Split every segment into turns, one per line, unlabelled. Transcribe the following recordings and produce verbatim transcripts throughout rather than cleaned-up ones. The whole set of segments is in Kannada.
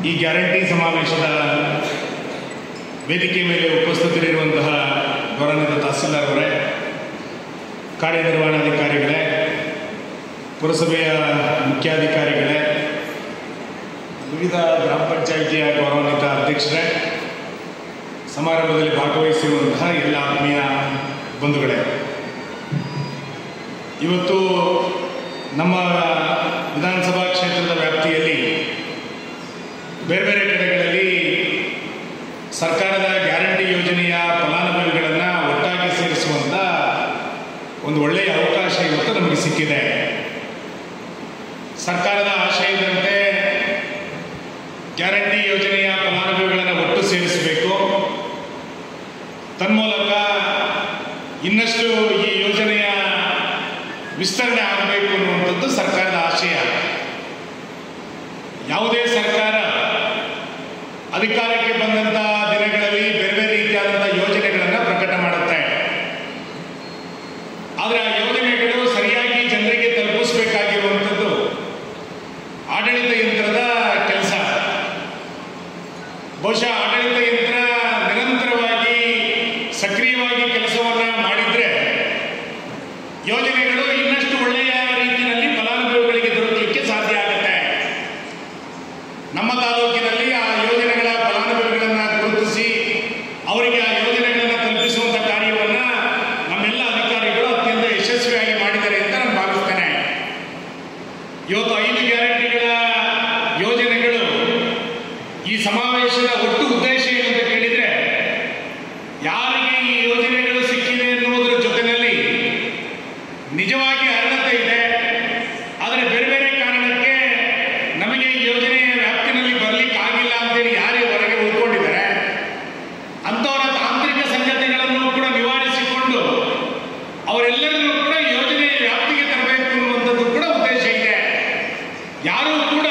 ಈ ಗ್ಯಾರಂಟಿ ಸಮಾವೇಶದ ವೇದಿಕೆ ಮೇಲೆ ಉಪಸ್ಥಿತರಿರುವಂತಹ ಗೌರವಾನ್ವಿತ ತಹಸೀಲ್ದಾರ್ ಅವರೇ, ಕಾರ್ಯನಿರ್ವಹಣಾಧಿಕಾರಿಗಳೇ, ಪುರಸಭೆಯ ಮುಖ್ಯಾಧಿಕಾರಿಗಳೇ, ವಿವಿಧ ಗ್ರಾಮ ಪಂಚಾಯಿತಿಯ ಗೌರವಾನ್ವಿತ ಅಧ್ಯಕ್ಷರೇ, ಸಮಾರಂಭದಲ್ಲಿ ಭಾಗವಹಿಸಿರುವಂತಹ ಎಲ್ಲ ಆತ್ಮೀಯ ಬಂಧುಗಳೇ, ಇವತ್ತು ನಮ್ಮ ವಿಧಾನಸಭಾ ಕ್ಷೇತ್ರದ ವ್ಯಾಪ್ತಿಯಲ್ಲಿ ಬೇರೆ ಬೇರೆ ಕಡೆಗಳಲ್ಲಿ ಸರ್ಕಾರದ ಗ್ಯಾರಂಟಿ ಯೋಜನೆಯ ಫಲಾನುಭವಿಗಳನ್ನು ಒಟ್ಟಾಗಿ ಸೇರಿಸುವಂಥ ಒಂದು ಒಳ್ಳೆಯ ಅವಕಾಶ ಇವತ್ತು ನಮಗೆ ಸಿಕ್ಕಿದೆ. ಸರ್ಕಾರದ ಆಶಯದಂತೆ ಗ್ಯಾರಂಟಿ ಯೋಜನೆಯ ಫಲಾನುಭವಿಗಳನ್ನು ಒಟ್ಟು ಸೇರಿಸಬೇಕು, ತನ್ಮೂಲಕ ಇನ್ನಷ್ಟು ಈ ಯೋಜನೆಯ ವಿಸ್ತರಣೆ ಆಗಬೇಕು ಅನ್ನುವಂಥದ್ದು ಸರ್ಕಾರದ ಆಶಯ. ಯಾವುದೇ ಸರ್ಕಾರ ಅಧಿಕಾರಕ್ಕೆ ಬಂದಂಥ ದಿನಗಳಲ್ಲಿ ಬೇರೆ ಬೇರೆ ರೀತಿಯಾದಂಥ ಯೋಜನೆಗಳನ್ನು ಪ್ರಕಟ ಮಾಡುತ್ತೆ. ಆದರೆ ಆ ಯೋಜನೆಗಳು ಸರಿಯಾಗಿ ಜನರಿಗೆ ತಲುಪಿಸಬೇಕಾಗಿರುವಂಥದ್ದು ಆಡಳಿತ ಯಂತ್ರದ ಕೆಲಸ. ಬಹುಶಃ ಆಡಳಿತ ಯಂತ್ರ ನಿರಂತರವಾಗಿ ಸಕ್ರಿಯವಾಗಿ ಕೆಲಸವನ್ನು ಮಾಡಿದರೆ ಯೋಜನೆಗಳು ಇನ್ನಷ್ಟು ಒಳ್ಳೆಯ ರೀತಿಯಲ್ಲಿ ಫಲಾನುಭವಿಗಳಿಗೆ ದೊರಕಲಿಕ್ಕೆ ಸಾಧ್ಯ ಆಗುತ್ತೆ. ನಮ್ಮ ತಾಲೂಕಿನಲ್ಲಿ ಆ ಯೋಜನೆಗಳ ಫಲಾನುಭವಿಗಳನ್ನು ಗುರುತಿಸಿ ಅವರಿಗೆ ಆ ಯೋಜನೆಗಳನ್ನು ತಲುಪಿಸುವಂಥ ಕಾರ್ಯವನ್ನು ನಮ್ಮೆಲ್ಲ ಅಧಿಕಾರಿಗಳು ಅತ್ಯಂತ ಯಶಸ್ವಿಯಾಗಿ ಮಾಡಿದ್ದಾರೆ ಅಂತ ನಾನು ಭಾವಿಸ್ತೇನೆ. ಇವತ್ತು ಐದು ಗ್ಯಾರಂಟಿಗಳ ಯೋಜನೆಗಳು ಈ ಸಮಾವೇಶದ ಒಟ್ಟು ಉದ್ದೇಶ ಏನಂತ ಕೇಳಿದರೆ, ಯಾರಿಗೆ ಈ ಯೋಜನೆಗಳು ಸಿಕ್ಕಿದೆ ಎನ್ನುವುದರ ಜೊತೆಯಲ್ಲಿ ನಿಜವಾಗಿ ಅರ್ಹತೆ ಇದೆ, ಆದರೆ ಬೇರೆ ಬೇರೆ ಕಾರಣಕ್ಕೆ ನಮಗೆ ಈ ಯೋಜನೆಯ ವ್ಯಾಪ್ತಿನಲ್ಲಿ ಬರಲಿಕ್ಕೆ ಆಗಿಲ್ಲ ಅಂತೇಳಿ ಯಾರೇ ಹೊರಗೆ ಉಳ್ಕೊಂಡಿದ್ದಾರೆ ಅಂಥವರ ತಾಂತ್ರಿಕ ಸಂಗತಿಗಳನ್ನು ಕೂಡ ನಿವಾರಿಸಿಕೊಂಡು ಅವರೆಲ್ಲರನ್ನೂ ಕೂಡ ಯೋಜನೆಯ ವ್ಯಾಪ್ತಿಗೆ ತರಬೇಕು ಅನ್ನುವಂಥದ್ದು ಕೂಡ ಉದ್ದೇಶ ಇದೆ. ಯಾರೂ ಕೂಡ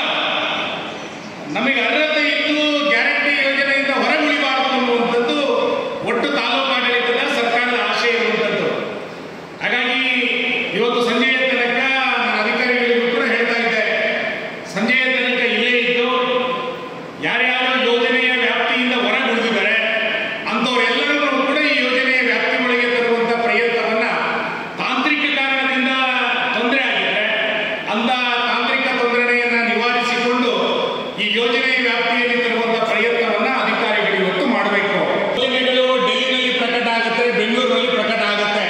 ನಮಗೆ ಅರ್ಹತೆ ಇದ್ದು ಗ್ಯಾರಂಟಿ ಯೋಜನೆಯಿಂದ ಹೊರಗುಳಿಬಾರದು ಅನ್ನುವಂಥದ್ದು ಒಟ್ಟು ತಾಲೂಕು ಆಡಳಿತದ ಸರ್ಕಾರದ ಆಶಯ ಇರುವಂಥದ್ದು. ಹಾಗಾಗಿ ಇವತ್ತು ಸಂಜೆಯ ತನಕ ನಾನು ಅಧಿಕಾರಿಗಳಿಗೂ ಕೂಡ ಹೇಳ್ತಾ ಇದ್ದೆ, ಸಂಜೆಯ ತನಕ ಇಲ್ಲೇ ಇದ್ದು ಯಾರ್ಯಾರು ಯೋಜನೆಯ ವ್ಯಾಪ್ತಿಯಿಂದ ಹೊರಗುಳಿದಿದ್ದಾರೆ ಅಂಥವರೆಲ್ಲರನ್ನೂ ಕೂಡ ಈ ಯೋಜನೆಯ ವ್ಯಾಪ್ತಿ ಒಳಗೆ ತರುವಂಥ ಪ್ರಯತ್ನವನ್ನು ತಾಂತ್ರಿಕ ಕಾರಣದಿಂದ ತೊಂದರೆ ಆಗಿದ್ರೆ ಅಂಥ ತಾಂತ್ರಿಕ ತೊಂದರೆಯನ್ನು ನಿವಾರಿಸಿಕೊಂಡು ಈ ಯೋಜನೆಯ ವ್ಯಾಪ್ತಿಯಲ್ಲಿ ತರುವಂಥ ಪ್ರಯತ್ನವನ್ನು ಅಧಿಕಾರಿಗಳು ಇವತ್ತು ಮಾಡಬೇಕು. ಯೋಜನೆಗಳು ಡೆಲ್ಲಿನಲ್ಲಿ ಪ್ರಕಟ ಆಗುತ್ತೆ, ಬೆಂಗಳೂರಿನಲ್ಲಿ ಪ್ರಕಟ ಆಗುತ್ತೆ.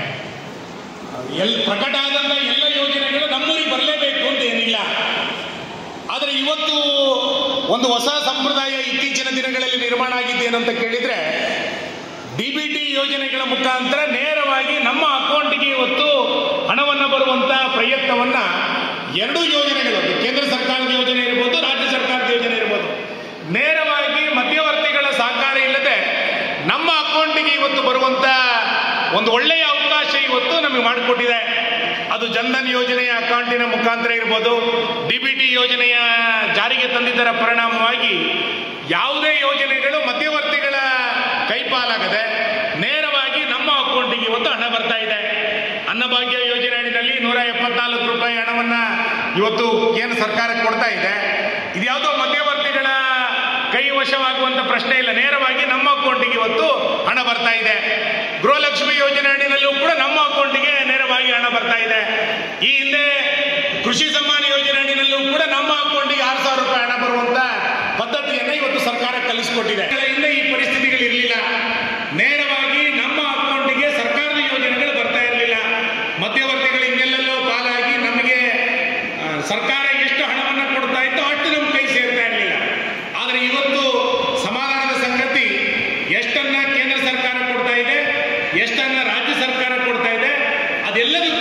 ಎಲ್ ಪ್ರಕಟ ಆದಂಥ ಎಲ್ಲ ಯೋಜನೆಗಳು ನಮ್ಮೂರಿಗೆ ಬರಲೇಬೇಕು ಅಂತ ಏನಿಲ್ಲ. ಆದರೆ ಇವತ್ತು ಒಂದು ಹೊಸ ಸಂಪ್ರದಾಯ ಇತ್ತೀಚಿನ ದಿನಗಳಲ್ಲಿ ನಿರ್ಮಾಣ ಆಗಿದ್ದೇನಂತ ಕೇಳಿದರೆ, ಡಿ ಬಿ ಟಿ ಯೋಜನೆಗಳ ಮುಖಾಂತರ ನೇರವಾಗಿ ನಮ್ಮ ಅಕೌಂಟಿಗೆ ಇವತ್ತು ಹಣವನ್ನು ಬರುವಂಥ ಪ್ರಯತ್ನವನ್ನು ಎರಡೂ ಯೋಜನೆಗಳು, ಕೇಂದ್ರ ಸರ್ಕಾರದ ಯೋಜನೆ ಇರ್ಬೋದು, ರಾಜ್ಯ ಸರ್ಕಾರದ ಯೋಜನೆ ಇರ್ಬೋದು, ನೇರವಾಗಿ ಮಧ್ಯವರ್ತಿಗಳ ಸಹಕಾರ ಇಲ್ಲದೆ ನಮ್ಮ ಅಕೌಂಟಿಗೆ ಇವತ್ತು ಬರುವಂಥ ಒಂದು ಒಳ್ಳೆಯ ಅವಕಾಶ ಇವತ್ತು ನಮಗೆ ಮಾಡಿಕೊಟ್ಟಿದೆ. ಅದು ಜನ್ಧನ್ ಯೋಜನೆಯ ಅಕೌಂಟಿನ ಮುಖಾಂತರ ಇರ್ಬೋದು, ಡಿ ಬಿ ಟಿ ಯೋಜನೆಯ ಜಾರಿಗೆ ತಂದಿದ್ದರ ಪರಿಣಾಮವಾಗಿ ಯಾವುದೇ ಯೋಜನೆಗಳು ಮಧ್ಯವರ್ತಿಗಳ ಕೈಪಾಲಾಗದೆ ನೇರವಾಗಿ ನಮ್ಮ ಅಕೌಂಟಿಗೆ ಇವತ್ತು ಹಣ ಬರ್ತಾ ಇದೆ. ಅನ್ನಭಾಗ್ಯ ಯೋಜನೆ ಅಡಿಯಲ್ಲಿ ನೂರ ಎಪ್ಪತ್ನಾಲ್ಕು ರೂಪಾಯಿ ಹಣವನ್ನು ಇವತ್ತು ಕೇಂದ್ರ ಸರ್ಕಾರ ಕೊಡ್ತಾ ಇದೆ. ಇದು ಯಾವುದೋ ಮಧ್ಯವರ್ತಿಗಳ ಕೈವಶವಾಗುವಂಥ ಪ್ರಶ್ನೆ ಇಲ್ಲ, ನೇರವಾಗಿ ನಮ್ಮ ಅಕೌಂಟಿಗೆ ಇವತ್ತು ಹಣ ಬರ್ತಾ ಇದೆ. ಗೃಹಲಕ್ಷ್ಮಿ ಯೋಜನೆ ಅಡಿನಲ್ಲೂ ಕೂಡ ನಮ್ಮ ಅಕೌಂಟಿಗೆ ನೇರವಾಗಿ ಹಣ ಬರ್ತಾ ಇದೆ. ಈ ಹಿಂದೆ ಕೃಷಿ ಸಮ್ಮಾನ ಯೋಜನೆ ಅಡಿನಲ್ಲೂ ಕೂಡ ನಮ್ಮ ಅಕೌಂಟಿಗೆ ಆರು ಸಾವಿರ ರೂಪಾಯಿ ಹಣ ಬರುವಂತ ಪದ್ಧತಿಯನ್ನು ಇವತ್ತು ಸರ್ಕಾರ ಕಲಿಸಿಕೊಟ್ಟಿದೆ. ಹಿಂದೆ ಈ ಪರಿಸ್ಥಿತಿಗಳು ಇರಲಿಲ್ಲ, ನೇರವಾಗಿ ನಮ್ಮ ಅಕೌಂಟಿಗೆ ಸರ್ಕಾರದ ಯೋಜನೆಗಳು ಬರ್ತಾ ಇರಲಿಲ್ಲ. ಮಧ್ಯವರ್ತಿಗಳು ಇನ್ನೆಲ್ಲೆಲ್ಲೋ ಪಾಲಾಗಿ ನಮಗೆ ಸರ್ಕಾರ ಎಷ್ಟು ಹಣವನ್ನು ಕೊಡ್ತಾ ಇತ್ತು ಅಷ್ಟು ನಮ್ಮ ಕೈ ಸೇರ್ತಾ ಇರಲಿಲ್ಲ. ಆದರೆ ಇವತ್ತು ಸಮಾಧಾನದ ಸಂಗತಿ, ಎಷ್ಟನ್ನ ಕೇಂದ್ರ ಸರ್ಕಾರ ಕೊಡ್ತಾ ಇದೆ, ಎಷ್ಟನ್ನ ರಾಜ್ಯ ಸರ್ಕಾರ ಕೊಡ್ತಾ ಇದೆ, ಅದೆಲ್ಲದೂ